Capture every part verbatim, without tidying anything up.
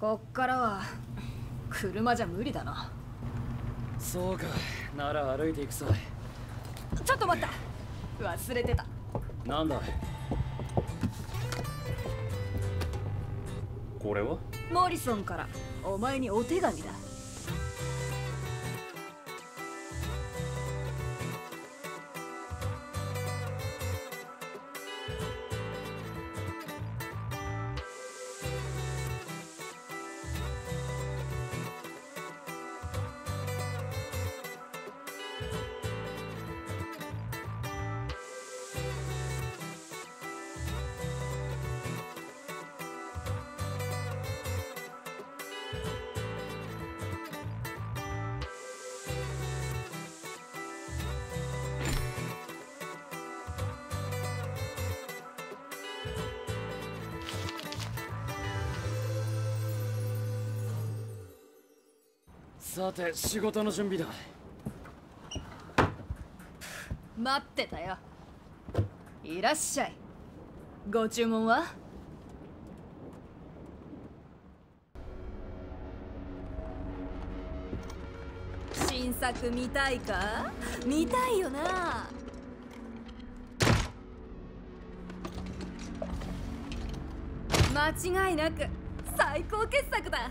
こっからは車じゃ無理だな。 そうか、なら歩いていくさ。 ちょっと待った、忘れてた。 なんだこれは？ モリソンからお前にお手紙だ。 さて、仕事の準備だ。 待ってたよ。いらっしゃい。ご注文は？新作見たいか？見たいよな。間違いなく最高傑作だ。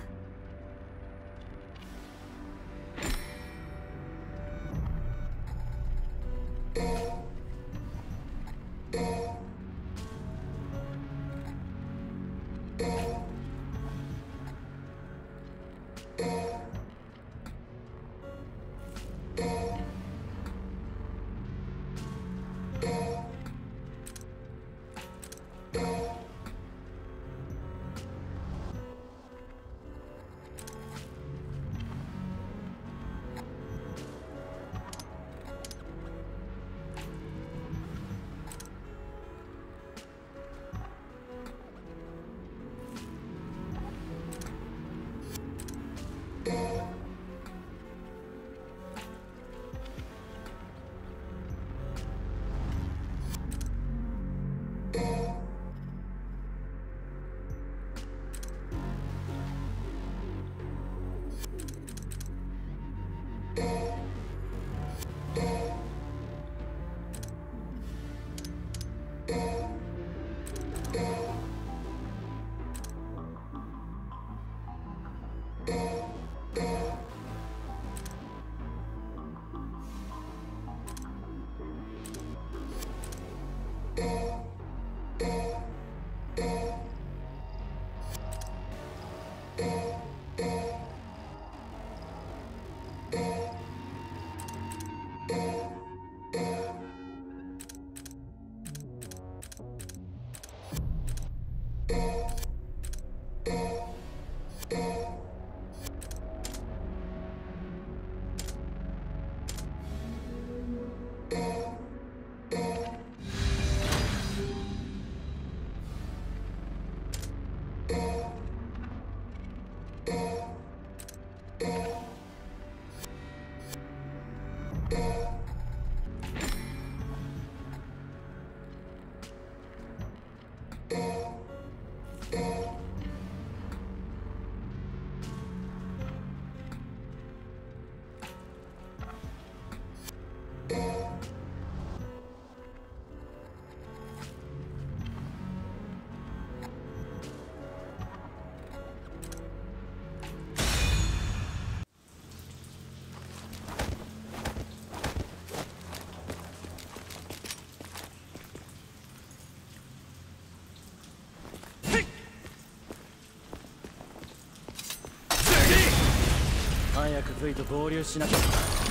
早く V と合流しなきゃ。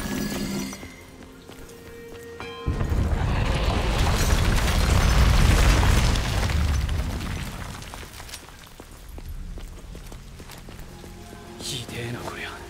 ひでえなこりゃ。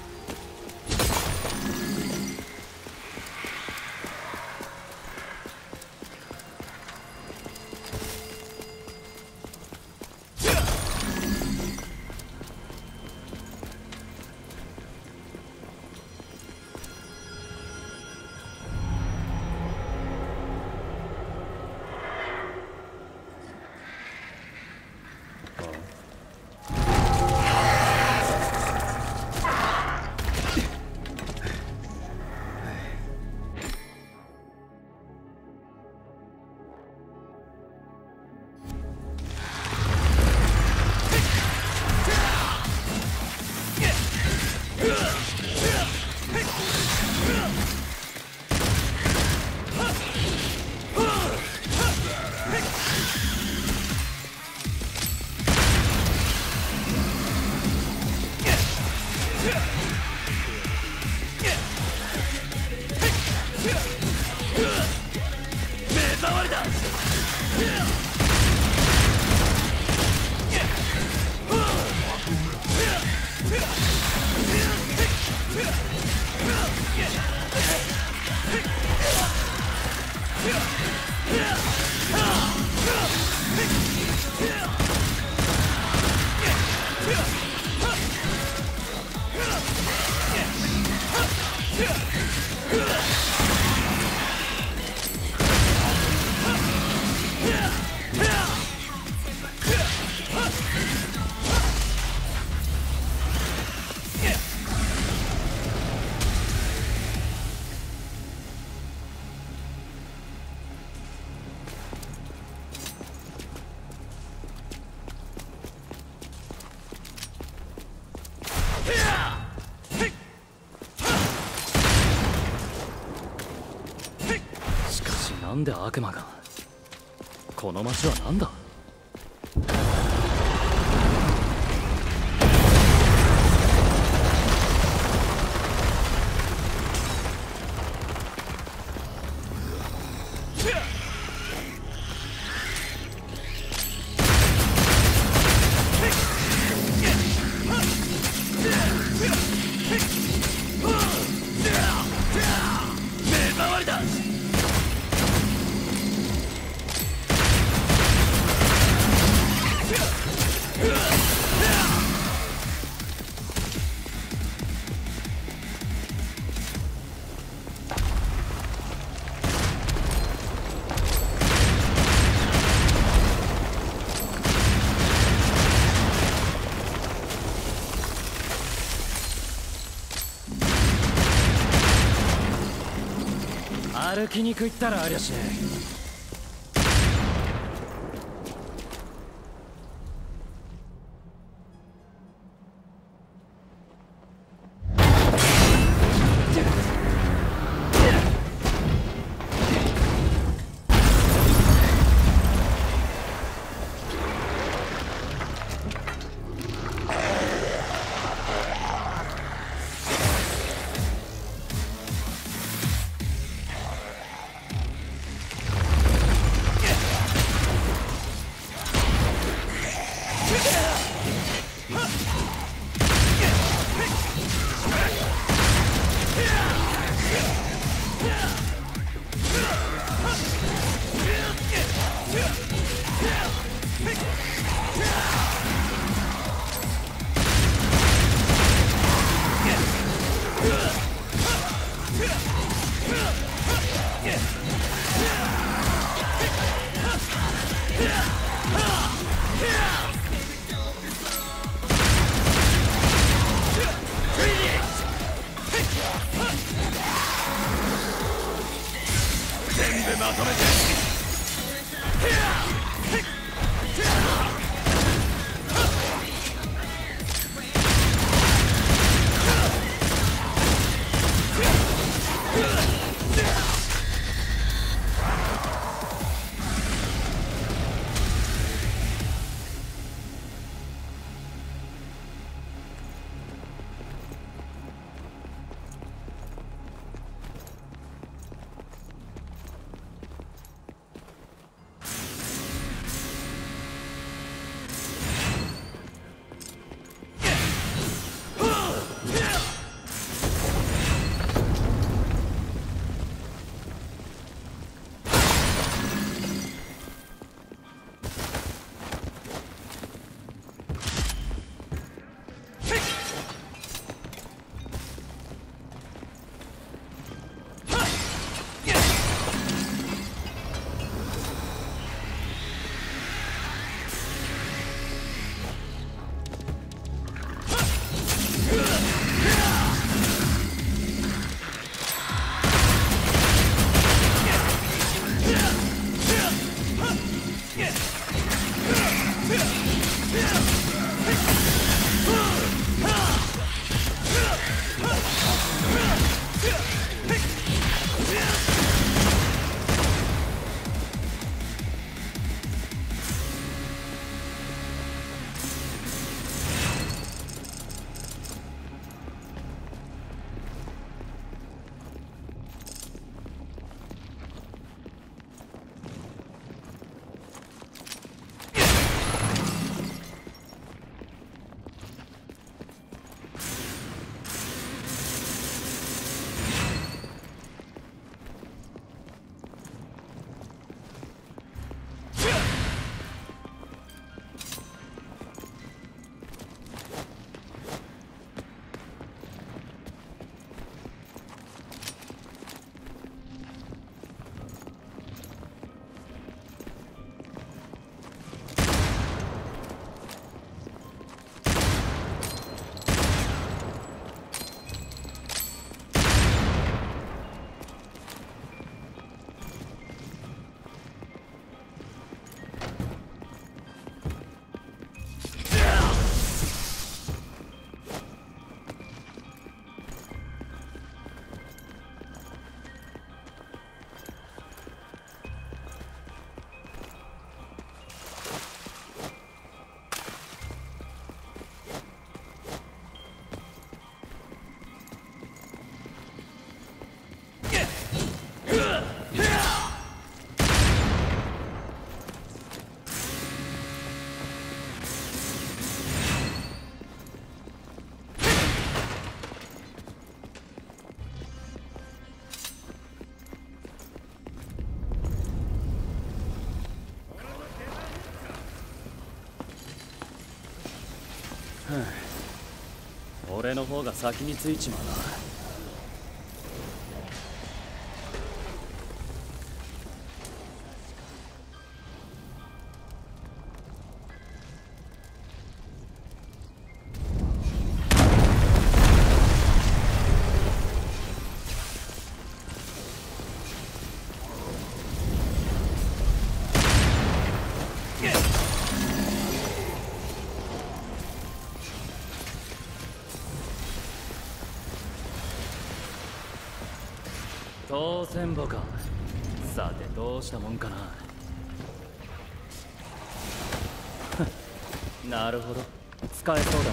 目障りだ。しかしなんで悪魔が。この町は何だ。目障りだ。歩きにくいったらありゃしねえ。 俺の方が先についちまうな。当選簿か。さてどうしたもんかな。なるほど、使えそうだ。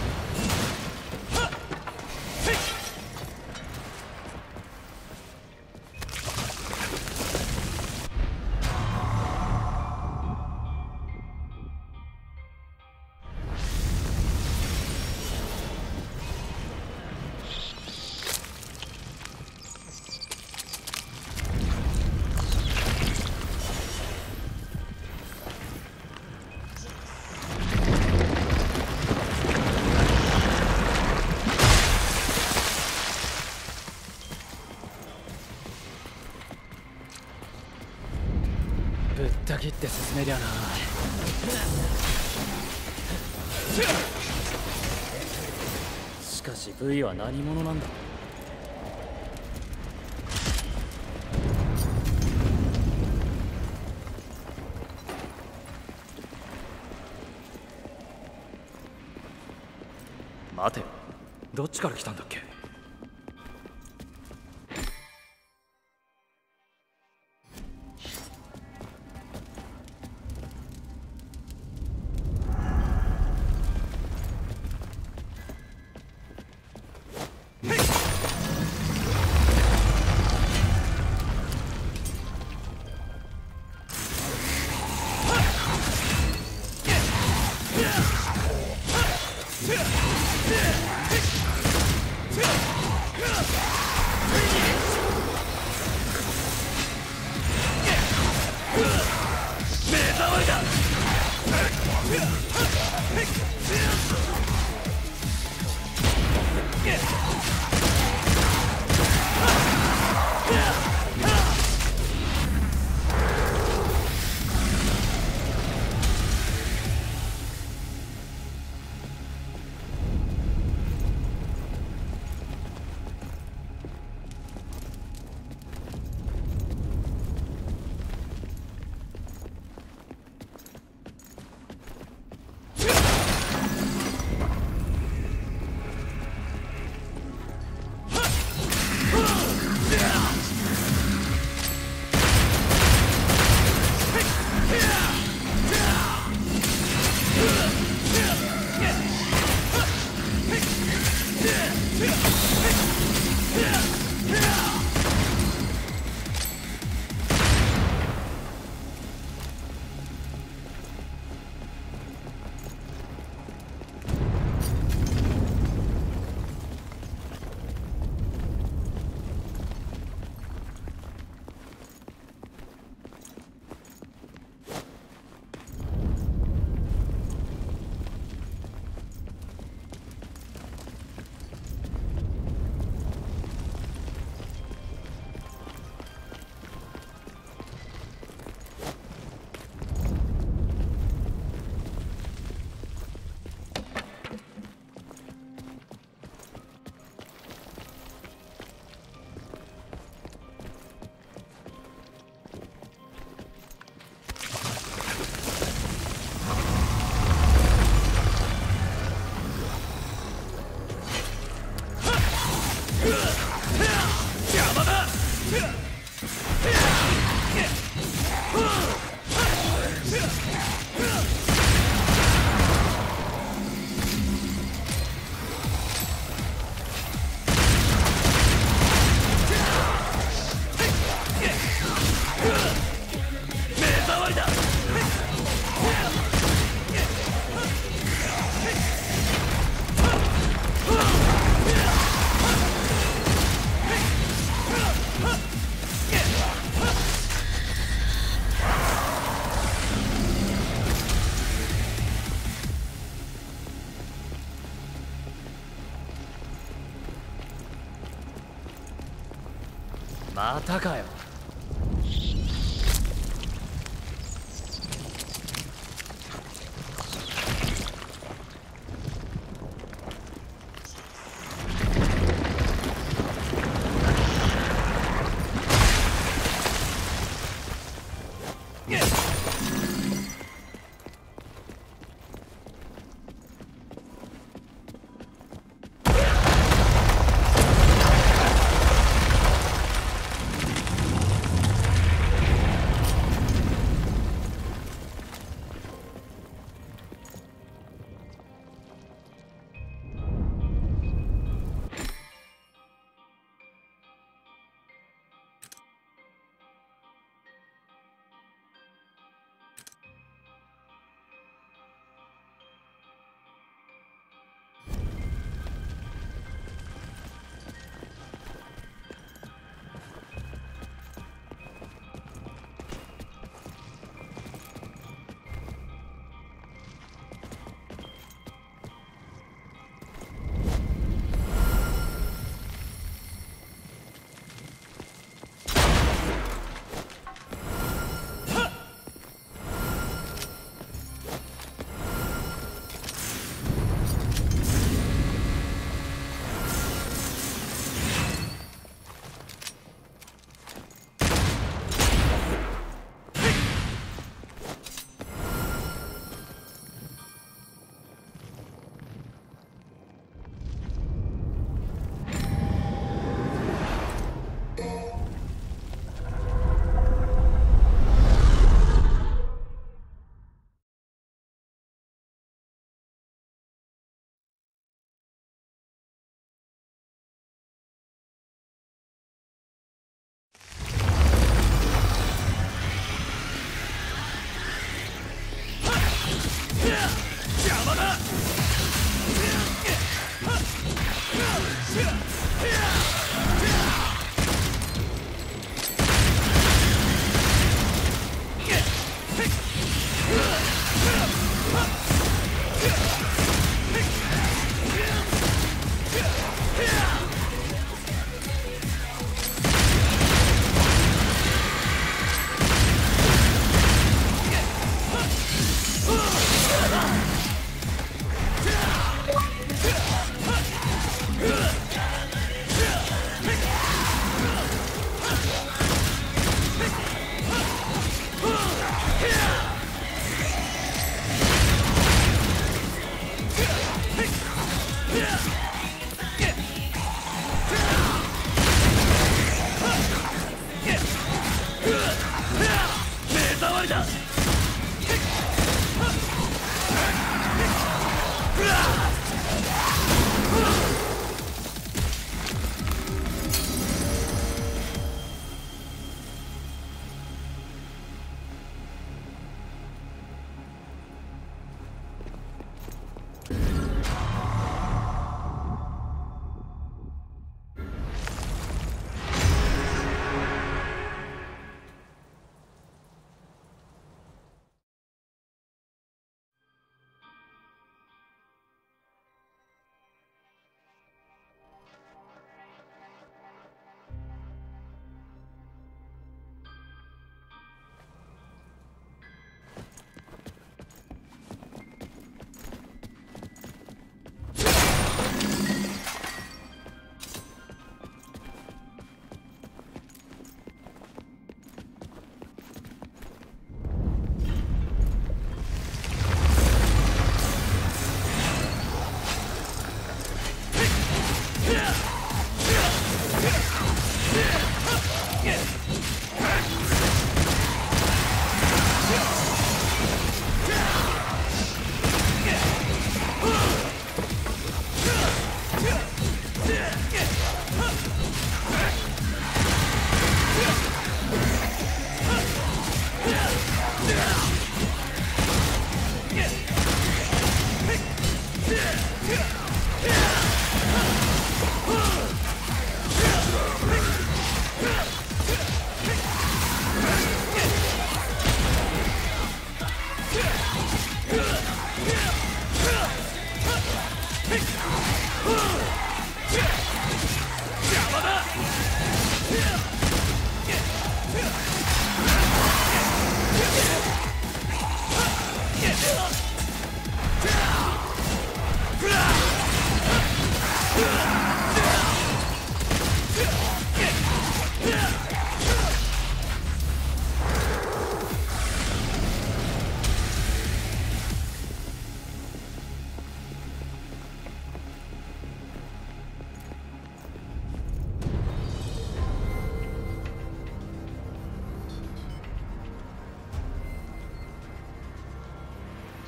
ぶった切って進めりゃな。しかし V は何者なんだ。待てよ、どっちから来たんだっけ。 またかよ。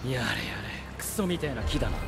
やれやれ、クソみてえな木だな。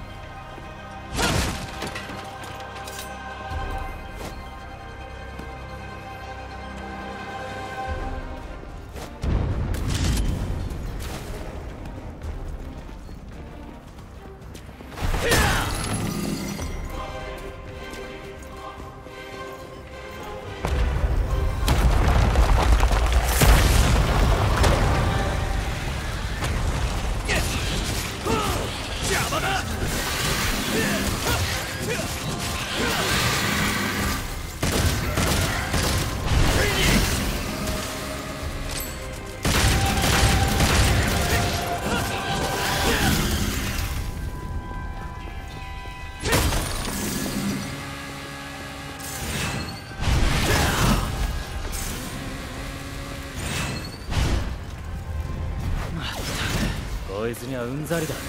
こいつにはうんざりだ。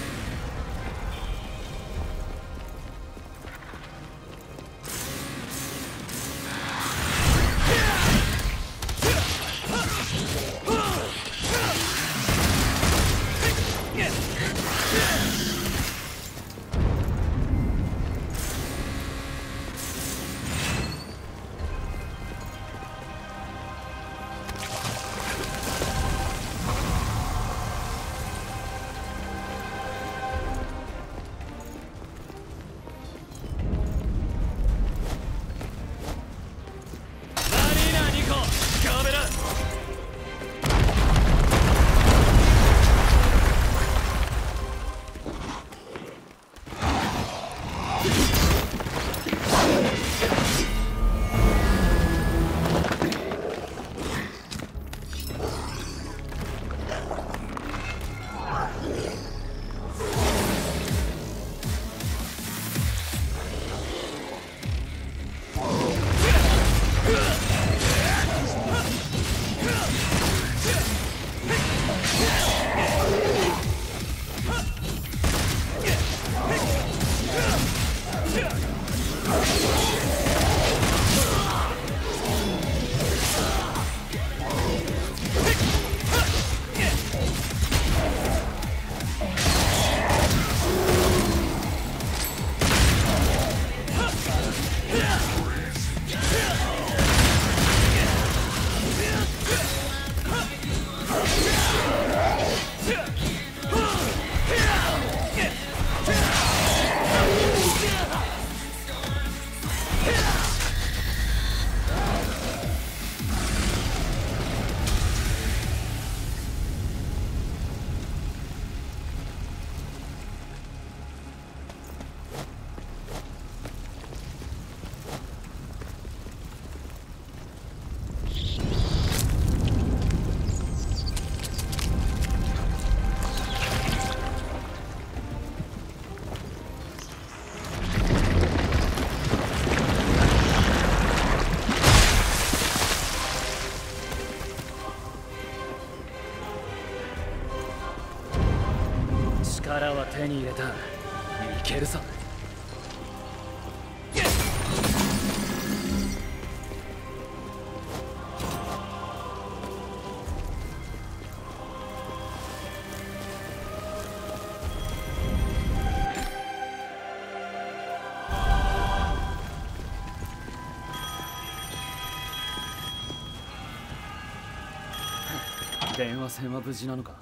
力は手に入れた。いけるぞ。電話線は無事なのか。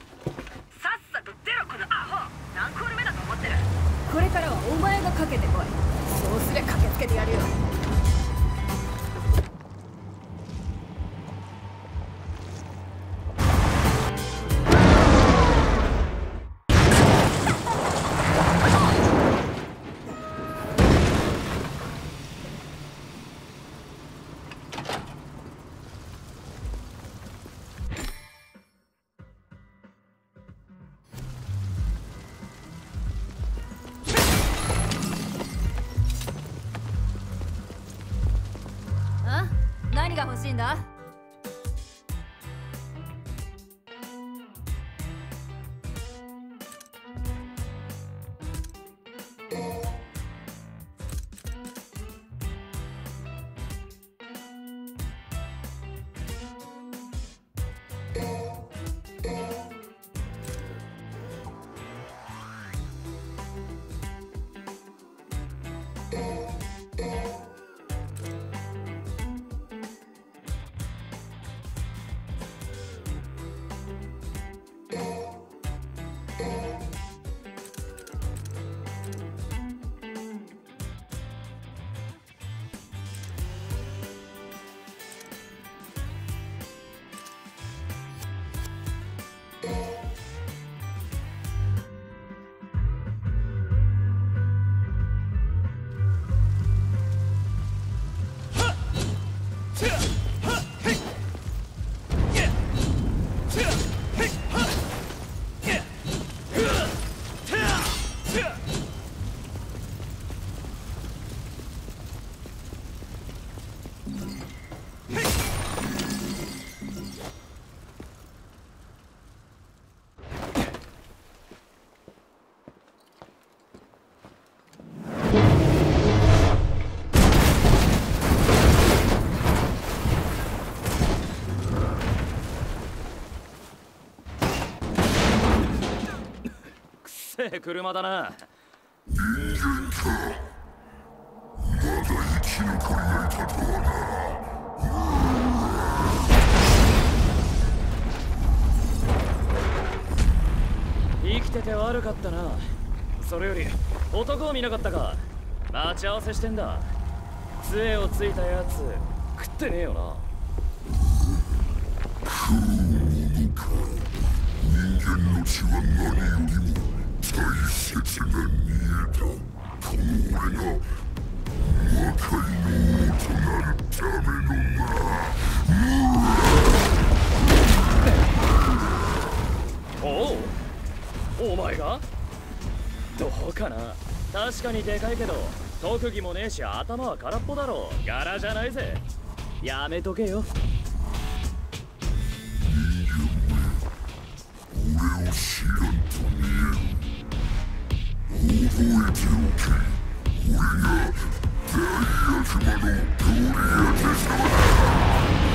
これからはお前がかけてこい。そうすりゃ駆けつけてやるよ。何が欲しいんだ？ 車だな。 人間か。まだ生き残りがいたとはな。生きてて悪かったな。それより男を見なかったか。待ち合わせしてんだ。杖をついたやつ食ってねえよな。 食うものか。人間の血は何よりも大切な煮えだ。この俺が魔界の王となるためのな。 おう、お前が？どうかな。確かにでかいけど特技もねえし頭は空っぽだろ。柄じゃないぜ。やめとけよ。 人間め、俺を知らんと見える。覚えておけ。俺が大悪魔のゴリアテ様だ。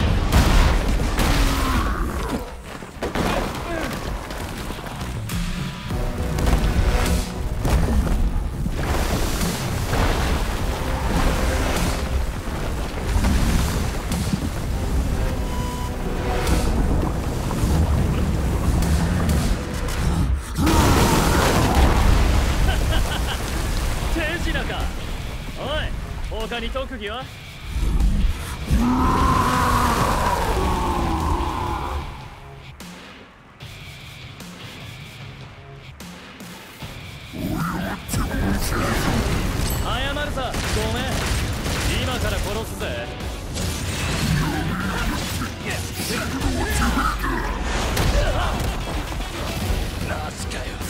他に特技は？謝るさ。ごめん。今から殺すぜ。マジかよ。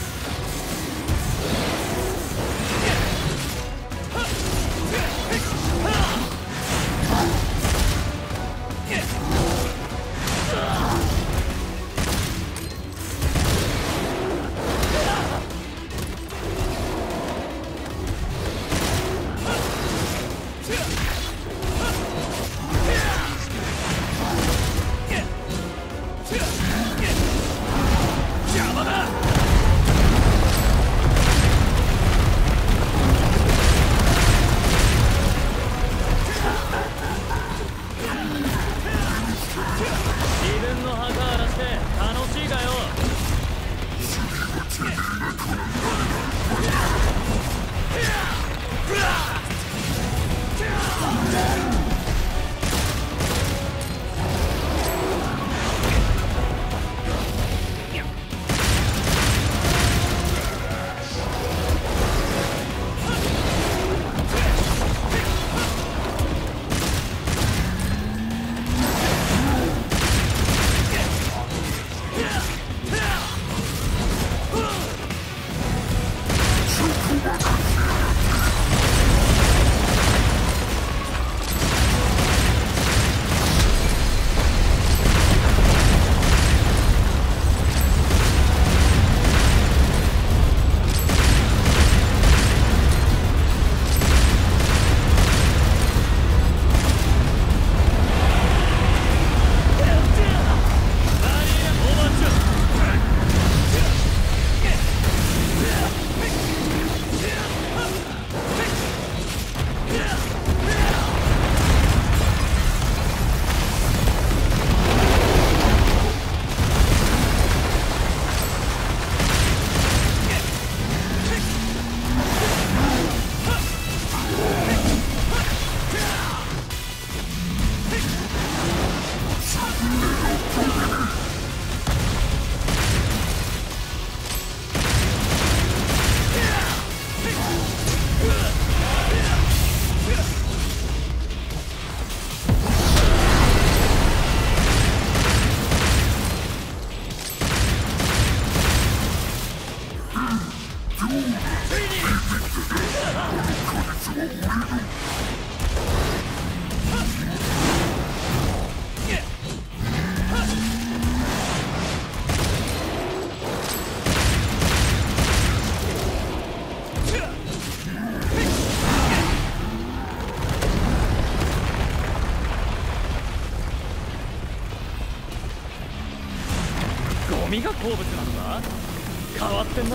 髪が好物なのか？変わってんな。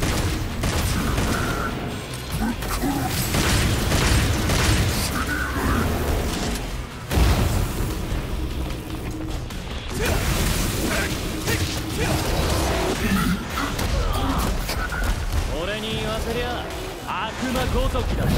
俺に言わせりゃ悪魔ごときだ。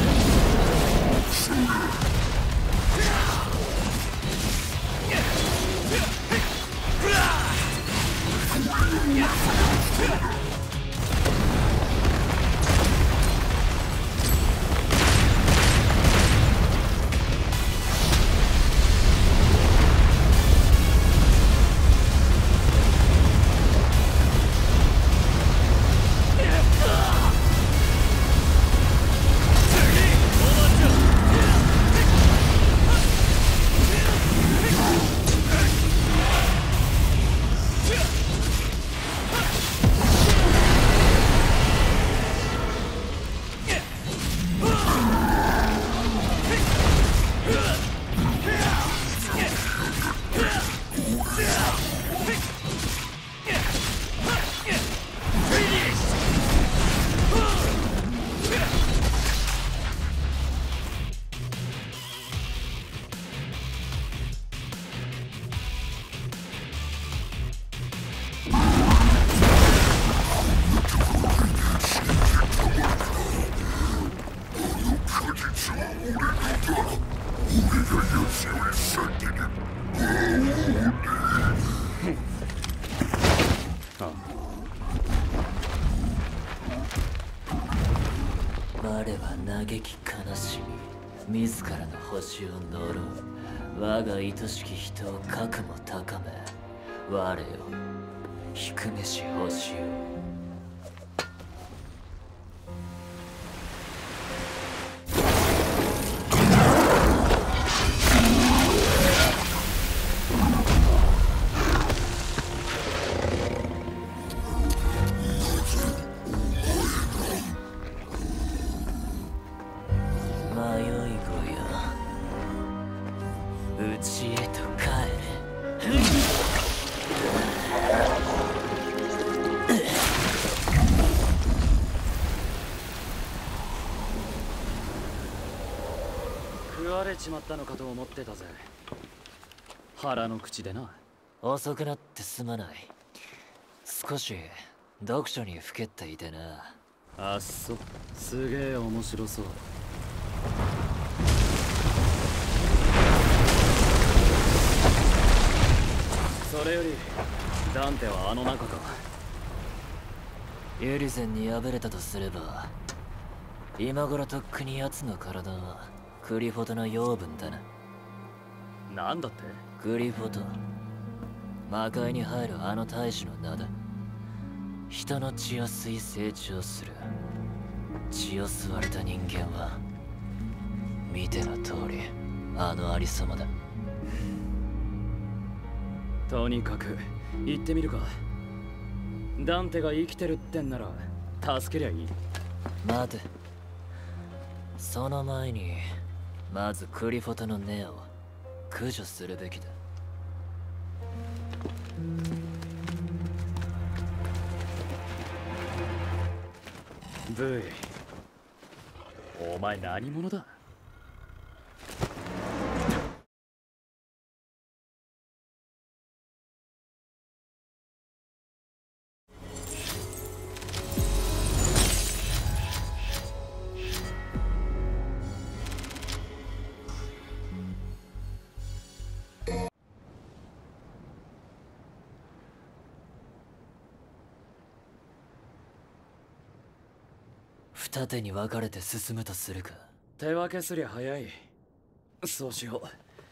我は嘆き悲しみ自らの星を呪う。我が愛しき人を核も高め、我よ低めし星よ。 食われちまったのかと思ってたぜ。腹の口でな。 遅くなってすまない。少し読書にふけっていてな。 あっそ、すげえ面白そう。それよりダンテはあの中か。 ユリゼンに敗れたとすれば、今頃とっくに奴の体はクリフォトの養分だな。 なんだって？ クリフォト、魔界に入るあの大使の名だ。人の血を吸い成長する。血を吸われた人間は見ての通りあのありさまだ。 とにかく行ってみるか。ダンテが生きてるってんなら助けりゃいい。 待て、その前にまずクリフォトの根を駆除するべきだ。 ブイ、お前何者だ？ 二手に分かれて進むとするか。 手分けすりゃ早い。そうしよ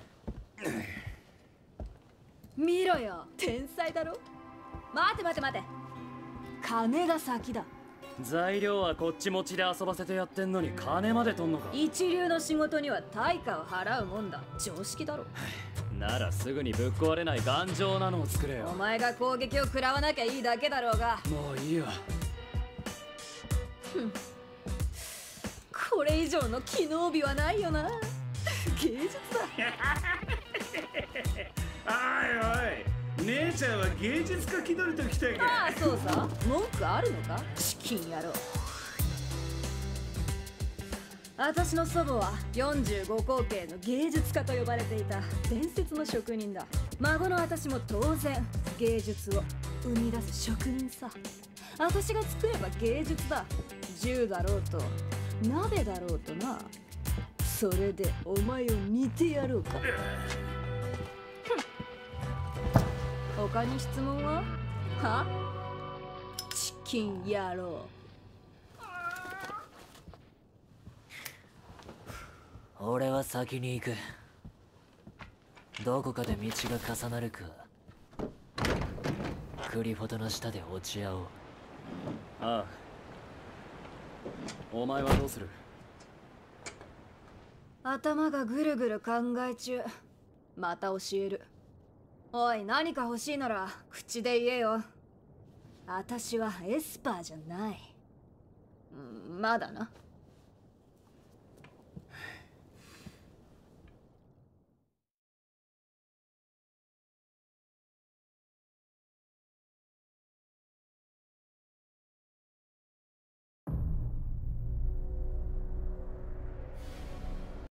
う。見ろよ、天才だろ。待て待て待て、金が先だ。 材料はこっち持ちで遊ばせてやってんのに金まで取んのか。 一流の仕事には対価を払うもんだ。常識だろ。 ならすぐにぶっ壊れない頑丈なのを作れよ。 お前が攻撃を食らわなきゃいいだけだろうが。 もういいよ。 これ以上の機能美はないよな。芸術だ。 おいおい、 姉ちゃんは芸術家気取りときたいあか。 あそうさ、文句あるのかチキン野郎。私の祖母はよんじゅうごこうけいの芸術家と呼ばれていた伝説の職人だ。孫の私も当然芸術を生み出す職人さ。私が作れば芸術だ。銃だろうと鍋だろうとな。それでお前を煮てやろうか。他に質問は？は？チキン野郎。 俺は先に行く。どこかで道が重なるか。クリフォトの下で落ち合おう。 ああ。お前はどうする？ 頭がぐるぐる考え中。また教える。おい、何か欲しいなら口で言えよ。私はエスパーじゃない。うん、まだな。